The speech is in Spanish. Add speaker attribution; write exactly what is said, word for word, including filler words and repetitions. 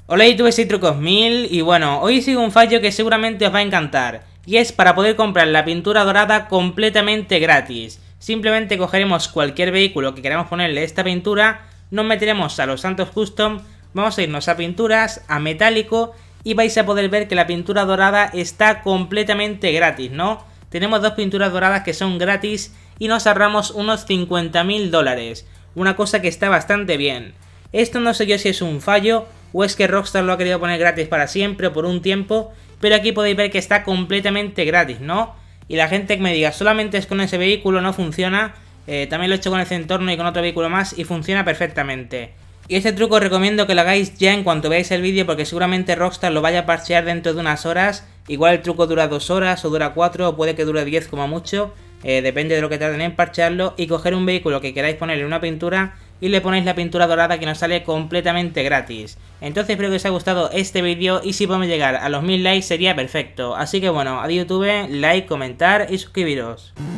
Speaker 1: Hola YouTube, soy Trucos mil y bueno, hoy sigo un fallo que seguramente os va a encantar. Y es para poder comprar la pintura dorada completamente gratis. Simplemente cogeremos cualquier vehículo que queramos ponerle esta pintura, nos meteremos a los Santos Custom, vamos a irnos a pinturas, a metálico y vais a poder ver que la pintura dorada está completamente gratis, ¿no? Tenemos dos pinturas doradas que son gratis y nos ahorramos unos cincuenta mil dólares. Una cosa que está bastante bien. Esto no sé yo si es un fallo o es que Rockstar lo ha querido poner gratis para siempre o por un tiempo, pero aquí podéis ver que está completamente gratis, ¿no? Y la gente que me diga solamente es con ese vehículo no funciona, eh, también lo he hecho con el Centorno y con otro vehículo más y funciona perfectamente. Y este truco os recomiendo que lo hagáis ya en cuanto veáis el vídeo porque seguramente Rockstar lo vaya a parchear dentro de unas horas. Igual el truco dura dos horas o dura cuatro o puede que dure diez como mucho, eh, depende de lo que tarden en parchearlo, y coger un vehículo que queráis ponerle una pintura y le ponéis la pintura dorada que nos sale completamente gratis. Entonces espero que os haya gustado este vídeo y si podemos llegar a los mil likes sería perfecto. Así que bueno, adiós YouTube, like, comentar y suscribiros.